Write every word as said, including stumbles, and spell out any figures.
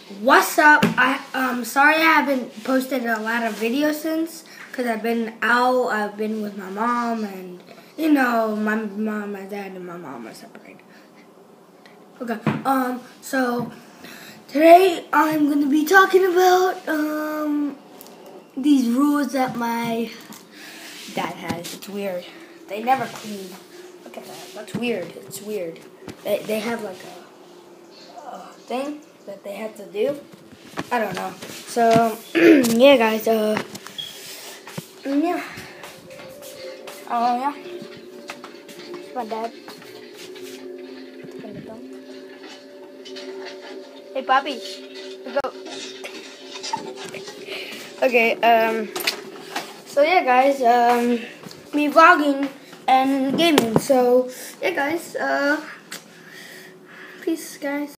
What's up? I um sorry I haven't posted a lot of videos since because I've been out. I've been with my mom, and you know my mom, my dad, and my mom are separated. Okay. Um. So today I'm gonna be talking about um these rules that my dad has. It's weird. They never clean. Look at that. That's weird. It's weird. They they have like a, a thing that they have to do. I don't know. So yeah, guys. Uh, yeah. Oh yeah. It's my dad. Hey, Poppy. Let's go. Okay. Um. So yeah, guys. Um. Me vlogging and gaming. So yeah, guys. Uh. Peace, guys.